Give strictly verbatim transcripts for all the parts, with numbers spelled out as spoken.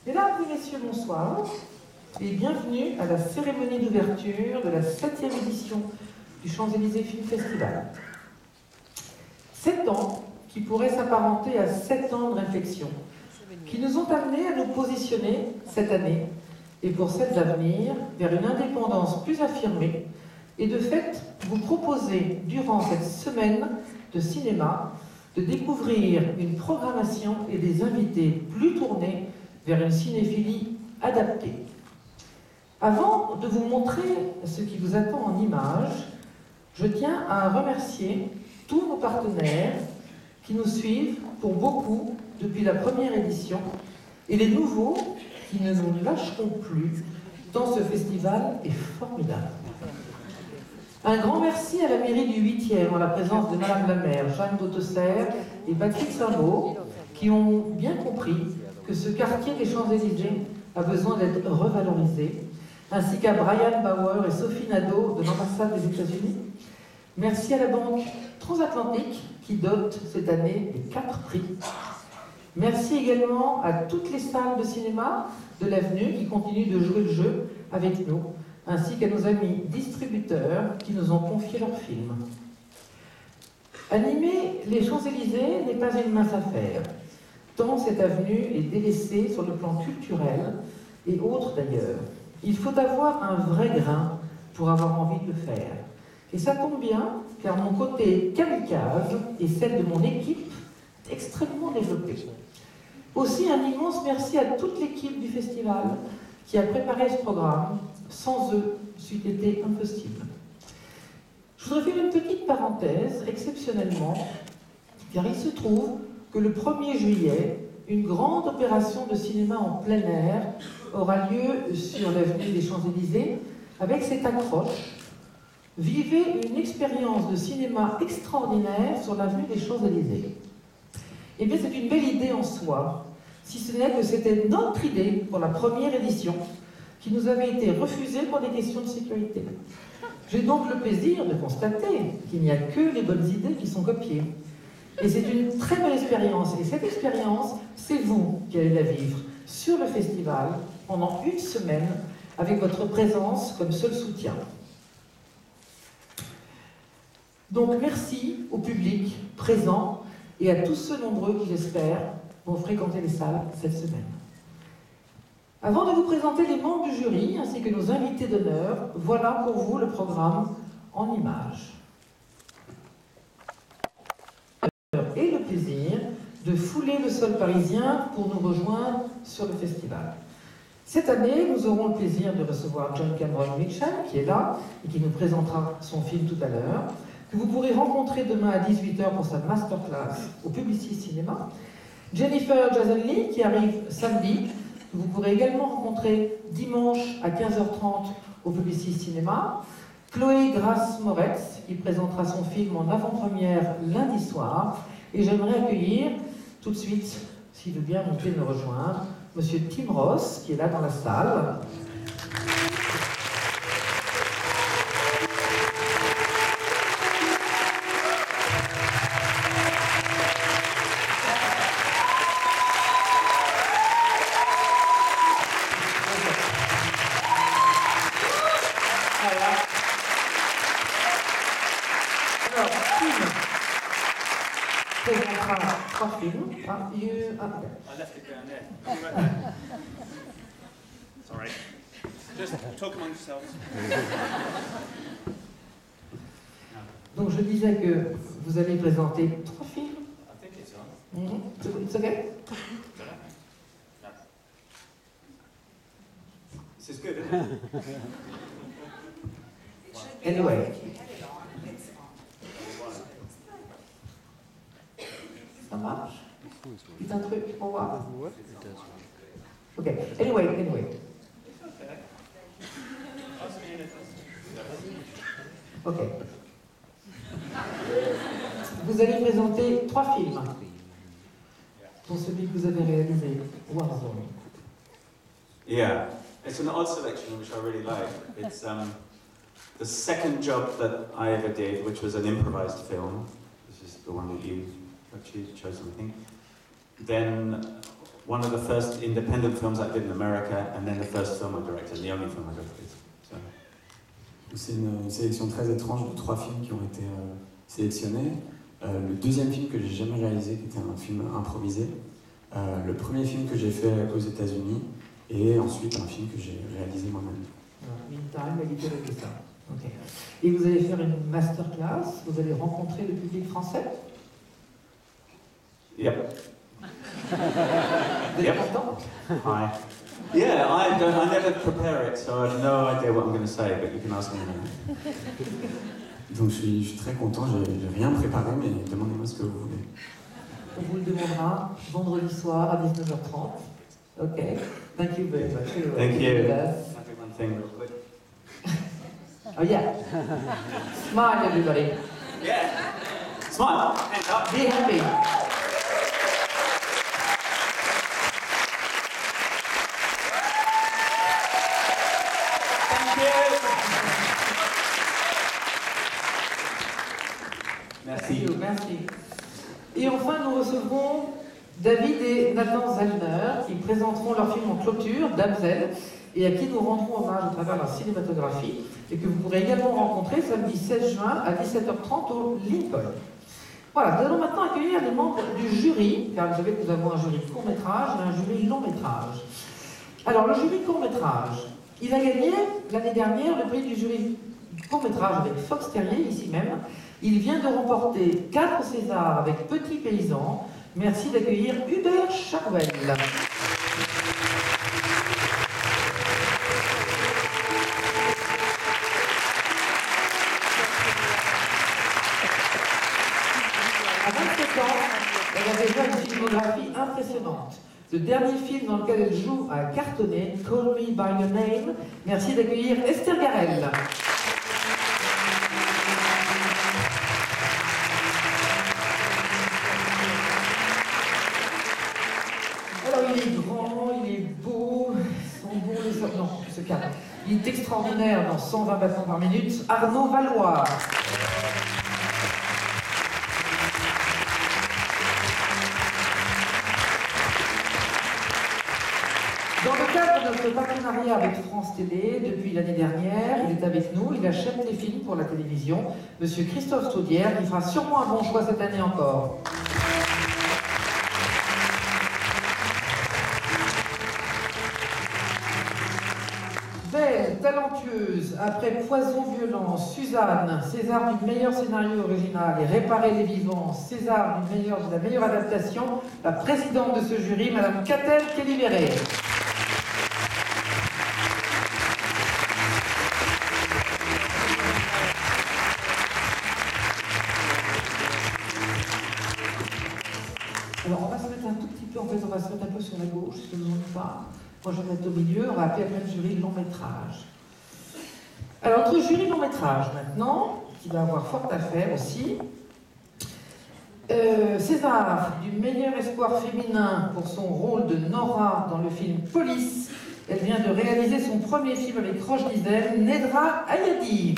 Mesdames et messieurs, bonsoir et bienvenue à la cérémonie d'ouverture de la septième édition du Champs-Élysées Film Festival. Sept ans qui pourraient s'apparenter à sept ans de réflexion, qui nous ont amenés à nous positionner cette année et pour celles à venir vers une indépendance plus affirmée et de fait vous proposer durant cette semaine de cinéma de découvrir une programmation et des invités plus tournés vers une cinéphilie adaptée. Avant de vous montrer ce qui vous attend en images, je tiens à remercier tous nos partenaires qui nous suivent pour beaucoup depuis la première édition et les nouveaux qui ne nous lâcheront plus tant ce festival est formidable. Un grand merci à la mairie du huitième en la présence de Madame la maire, Jeanne Gautesser et Patrick Saint-Beau qui ont bien compris que ce quartier des Champs-Élysées a besoin d'être revalorisé, ainsi qu'à Brian Bauer et Sophie Nadeau de l'ambassade des États-Unis. Merci à la Banque Transatlantique qui dote cette année les quatre prix. Merci également à toutes les salles de cinéma de l'avenue qui continuent de jouer le jeu avec nous, ainsi qu'à nos amis distributeurs qui nous ont confié leurs films. Animer les Champs-Élysées n'est pas une mince affaire, tant cette avenue est délaissée sur le plan culturel et autres d'ailleurs. Il faut avoir un vrai grain pour avoir envie de le faire. Et ça tombe bien, car mon côté kamikaze et celle de mon équipe est extrêmement développée. Aussi un immense merci à toute l'équipe du festival qui a préparé ce programme. Sans eux, c'eût été impossible. Je voudrais faire une petite parenthèse, exceptionnellement, car il se trouve que le premier juillet, une grande opération de cinéma en plein air aura lieu sur l'avenue des Champs-Élysées avec cette accroche « Vivez une expérience de cinéma extraordinaire sur l'avenue des Champs-Élysées ». Eh bien, c'est une belle idée en soi, si ce n'est que c'était notre idée pour la première édition, qui nous avait été refusée pour des questions de sécurité. J'ai donc le plaisir de constater qu'il n'y a que les bonnes idées qui sont copiées. Et c'est une très belle expérience. Et cette expérience, c'est vous qui allez la vivre sur le festival pendant une semaine avec votre présence comme seul soutien. Donc merci au public présent et à tous ceux nombreux qui, j'espère, vont fréquenter les salles cette semaine. Avant de vous présenter les membres du jury ainsi que nos invités d'honneur, voilà pour vous le programme en images. Et le plaisir de fouler le sol parisien pour nous rejoindre sur le festival. Cette année, nous aurons le plaisir de recevoir John Cameron Mitchell, qui est là et qui nous présentera son film tout à l'heure, que vous pourrez rencontrer demain à dix-huit heures pour sa masterclass au Publicis Cinéma. Jennifer Jason Leigh, qui arrive samedi, que vous pourrez également rencontrer dimanche à quinze heures trente au Publicis Cinéma. Chloé Grace Moretz, qui présentera son film en avant-première lundi soir. Et j'aimerais accueillir tout de suite, s'il veut bien monter me rejoindre, Monsieur Tim Ross, qui est là dans la salle. Ah, you, ah, okay. I left it down there. Sorry. Just talk among yourselves. Donc je disais que vous allez présenter trois films. I think it's on. Mm-hmm. It's okay? No. This is good, isn't it? Anyway. Ça marche? C'est un truc pour voir? Ok. Anyway, anyway. Ok. Vous allez présenter trois films. Pour celui que vous avez réalisé, Warzone. Yeah, it's an odd selection which I really like. It's um, the second job that I ever did, which was an improvised film. This is the one that you chosen, I think. Then one of the first independent films I did in America, and then the first film I directed, the only film I directed. So. C'est une, une sélection très étrange de trois films qui ont été euh, sélectionnés. Euh, le deuxième film que j'ai jamais réalisé, qui était un film improvisé. Euh, le premier film que j'ai fait aux États-Unis, et ensuite un film que j'ai réalisé moi-même. Meantime, elle était avec ça. Okay. Et vous allez faire une masterclass, vous allez rencontrer le public français. Yep. Vous êtes content? Hi. Yeah, I don't. I never prepare it, so I have no idea what I'm going to say. But you can ask me. Donc je suis, je suis très content. J'ai, j'ai rien préparé, mais demandez-moi ce que vous voulez. On vous le demandera vendredi soir à dix-neuf heures trente. Ok. Thank you very much. Thank you. I'll do one thing real quick. Oh yeah. Smile, everybody. Yeah. Smile. Hands up. Be happy. Merci. Merci. Et enfin, nous recevrons David et Nathan Zellner qui présenteront leur film en clôture, Damsel, et à qui nous rendrons hommage à travers leur cinématographie, et que vous pourrez également rencontrer samedi seize juin à dix-sept heures trente au Lincoln. Voilà, nous allons maintenant accueillir les membres du jury, car vous savez que nous avons un jury court-métrage et un jury long-métrage. Alors, le jury court-métrage, il a gagné l'année dernière le prix du jury court-métrage avec Fox Terrier, ici même. Il vient de remporter quatre Césars avec Petit Paysan. Merci d'accueillir Hubert Charvel. À vingt-sept ans, elle a déjà une filmographie impressionnante. Le dernier film dans lequel elle joue a cartonné, Call Me By Your Name. Merci d'accueillir Esther Garel. Alors il est grand, il est beau, ils sont bons les hommes. Non, ce cadre. Il est extraordinaire dans cent vingt battements par minute. Arnaud Valois. Dans le cadre de notre partenariat avec France Télé, depuis l'année dernière, il est avec nous, il achète des films pour la télévision. Monsieur Christophe Taudière, qui fera sûrement un bon choix cette année encore. Belle, talentueuse, après Poison violent, Suzanne, César du meilleur scénario original et Réparer les vivants, César du meilleur, de la meilleure adaptation, la présidente de ce jury, Madame Catel Kelly-Verret. Alors on va se mettre un tout petit peu, en fait on va se mettre un peu sur la gauche, si vous ne pas. Moi je vais mettre au milieu, on va appeler après le jury long métrage. Alors notre jury long métrage maintenant, qui va avoir fort à faire aussi. Euh, César du meilleur espoir féminin pour son rôle de Nora dans le film Police. Elle vient de réaliser son premier film avec Roche Dizem, Nedra Ayadi.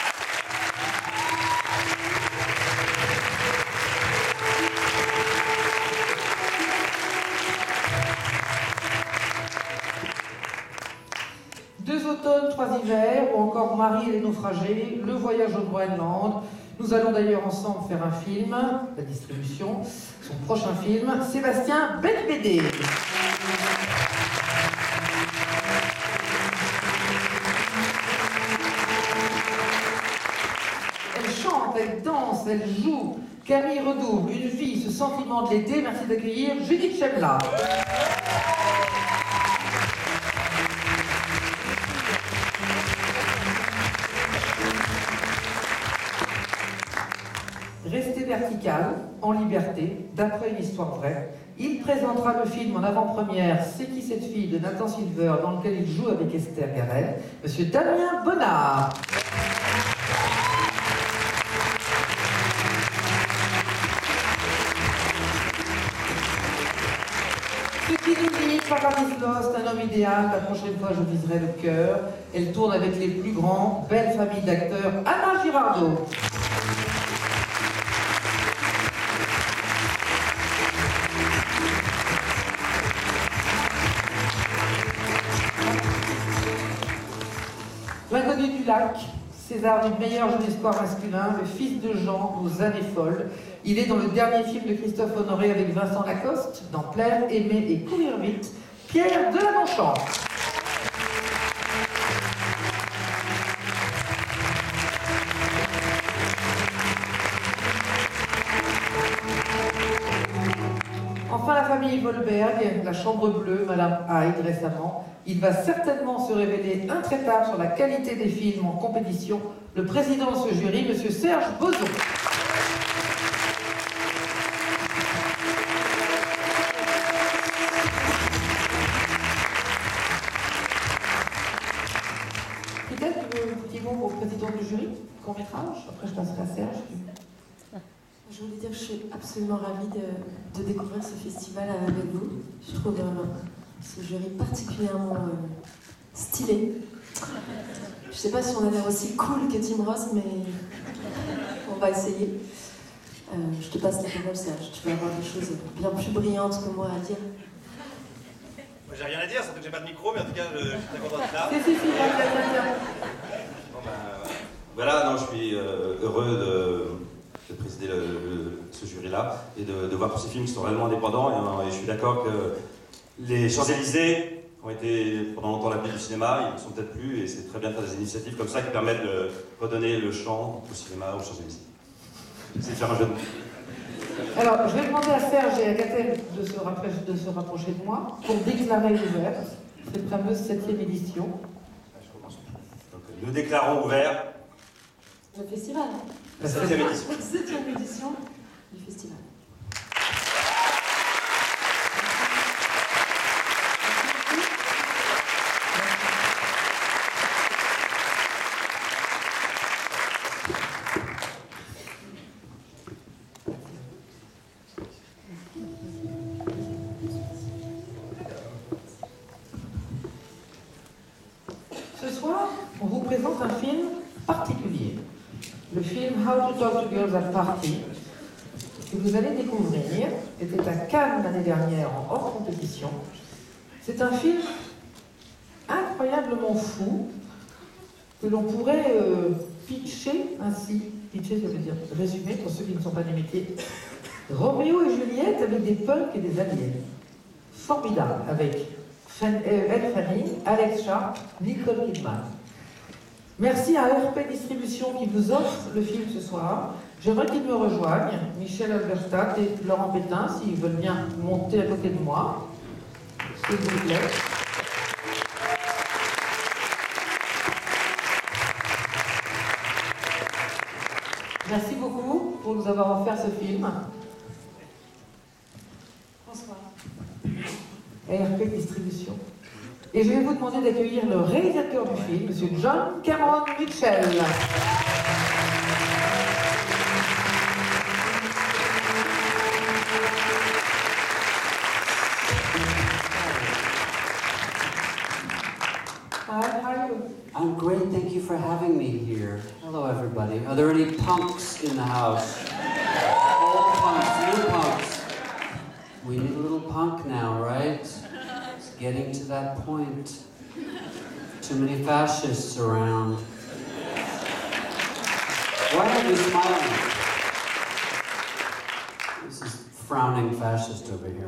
Deux automnes, trois hivers, ou encore Marie et les naufragés, Le voyage au Groenland. Nous allons d'ailleurs ensemble faire un film, la distribution, son prochain film, Sébastien Belbédé. Elle chante, elle danse, elle joue. Camille Redouble, Une vie, ce sentiment de l'été. Merci d'accueillir Judith Chemla. Restez vertical, en liberté, d'après une histoire vraie. Il présentera le film en avant-première C'est qui cette fille de Nathan Silver, dans lequel il joue avec Esther Garel, Monsieur Damien Bonnard. Ce qui nous dit, Paradise Lost, un homme idéal, la prochaine fois je viserai le cœur. Elle tourne avec les plus grands, belle famille d'acteurs, Anna Girardot. Dulac, César du meilleur jeune espoir masculin, le fils de Jean, aux années folles. Il est dans le dernier film de Christophe Honoré avec Vincent Lacoste, dans Plaire, aimer et courir vite, Pierre de la Manchance. Enfin, la famille Volberg, la Chambre Bleue, Madame Hyde récemment. Il va certainement se révéler intraitable sur la qualité des films en compétition. Le président de ce jury, Monsieur Serge Boson. Peut-être un petit mot pour le président du jury, court métrage. Après, je passerai à Serge. Je voulais dire que je suis absolument ravie de, de découvrir ce festival avec vous. Je trouve euh, ce jury particulièrement euh, stylé. Je ne sais pas si on a l'air aussi cool que Tim Ross, mais on va essayer. Euh, je te passe la parole, Serge. Tu vas avoir des choses bien plus brillantes que moi à dire. Moi, j'ai rien à dire, c'est que j'ai pas de micro, mais en tout cas, je, je suis très content d'être là. Si, si, si, va, va, va, va. Bon, ben, voilà, non, je suis euh, heureux de. de présider le, le, ce jury-là et de, de voir tous ces films qui sont réellement indépendants. Et, et je suis d'accord que les Champs-Élysées ont été pendant longtemps la ville du cinéma, ils ne sont peut-être plus, et c'est très bien de faire des initiatives comme ça qui permettent de redonner le champ au cinéma, aux Champs-Élysées. C'est de faire un jeu de mots. Alors, je vais demander à Serge et à Gatel de se rapprocher de, se rapprocher de moi pour déclarer ouverte cette fameuse septième édition. Donc, nous déclarons ouvert Le festival. la septième édition. La septième édition du festival. Ce soir, on vous présente un film particulier. Le film How to Talk to Girls at Party, que vous allez découvrir, était à Cannes l'année dernière en hors compétition. C'est un film incroyablement fou que l'on pourrait euh, pitcher ainsi. Pitcher, ça veut dire résumer pour ceux qui ne sont pas du métier. Roméo et Juliette avec des punks et des aliens. Formidable, avec Elle Fanning, Alex Sharp, Nicole Kidman. Merci à R P Distribution qui vous offre le film ce soir. J'aimerais qu'ils me rejoignent, Michel Alberstadt et Laurent Pétain, s'ils veulent bien monter à côté de moi. S'il vous plaît. Merci beaucoup pour nous avoir offert ce film. Bonsoir. R P Distribution. Et je vais vous demander d'accueillir le réalisateur du film, Monsieur John Cameron Mitchell. Hi, how are you? I'm great, thank you for having me here. Hello everybody. Are there any punks in the house? Old punks, new punks. We need a little punk now, right? It's getting to that point. Too many fascists around. Why are you smiling? This is frowning fascist over here.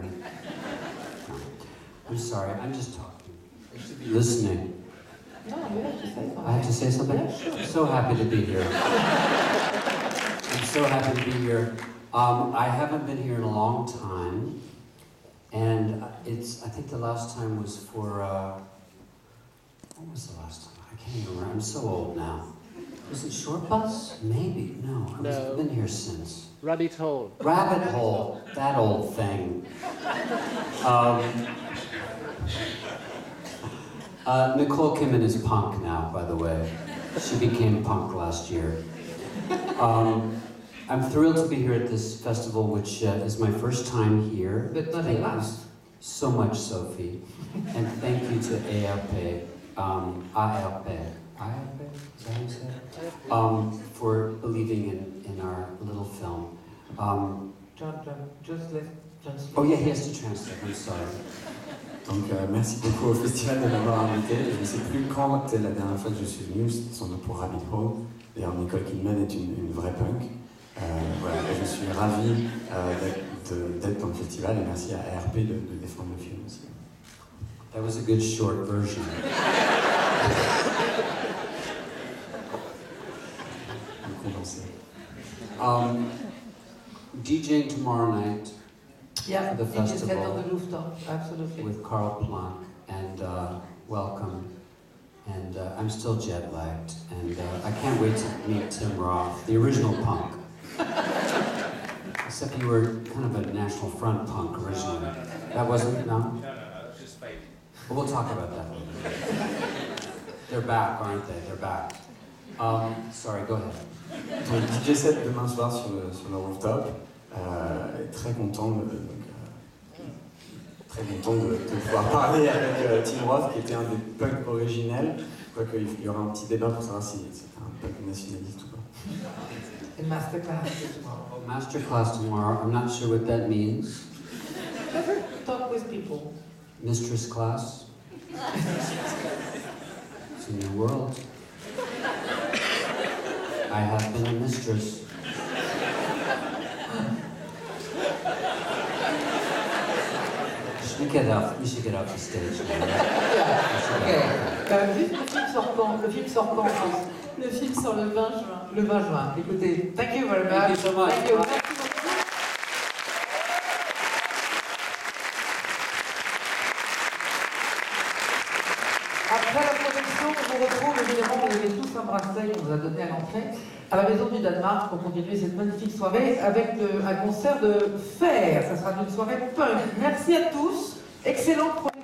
I'm sorry, I'm just talking. I should be listening. No, you have to say something. I have to say something? Yeah, sure. I'm so happy to be here. I'm so happy to be here. Um, I haven't been here in a long time, and it's, I think the last time was for, uh, what was the last time? I can't even remember, I'm so old now. Was it Short Bus? Maybe, no, I was, No. I've been here since. Rabbit hole. Rabbit Hole, that old thing. Um, uh, Nicole Kidman is punk now, by the way. She became punk last year. Um, I'm thrilled to be here at this festival, which uh, is my first time here. But not Thank the you last. so much, Sophie. And thank you to A R P, um, A R P, A R P, is that how you say it? Um, for believing in, in our little film. Um, John, John, just let John speak. oh yeah, he has to translate, I'm sorry. Donc euh, merci beaucoup au festival de m'avoir invité. Je ne sais plus quand est la dernière fois que je suis venu, c'était sans doute pour Rabbit Hole. D'ailleurs, Nicole Kidman est une, une vraie punk. Euh, voilà, et je suis ravi euh, d'être, d'être dans le festival et merci à A R P de, de défendre le film aussi. That was a good short version. Condensé. Um, DJing tomorrow night Yeah, The D J set festival. on the rooftop, absolutely. with Carl Planck, and uh, welcome. And uh, I'm still jet lagged, and uh, I can't wait to meet Tim Roth, the original punk. Except you were kind of a National Front punk originally. That wasn't, no? No, no, no, it's just fake. But we'll talk about that later. They're back, aren't they? They're back. Um, sorry, go ahead. Donc D J set demain soir sur le, sur le rooftop. Euh, et très content de, donc, euh, très content de, de pouvoir parler avec euh, Tim Roth qui était un des punks originels. Quoique il y aura un petit débat pour savoir si c'était un punk nationaliste ou pas. And masterclass tomorrow. Masterclass tomorrow. I'm not sure what that means. Never talk with people. Mistress class. It's a new world. I have been a mistress. We get off. We should get off the stage now. Right? We should Ok. get off. Euh, juste le film sort quand? Le film sort quand en France? Le film sort le vingt juin. Le vingt juin. Écoutez, thank you very much. Thank you so much. Thank you. Merci beaucoup. Après la projection, on vous retrouve, évidemment, vous avez tous un bracelet qu'on vous a donné à l'entrée, à la Maison du Danemark pour continuer cette magnifique soirée avec le- un concert de Fer. Ça sera une soirée punk. Merci à tous. Excellente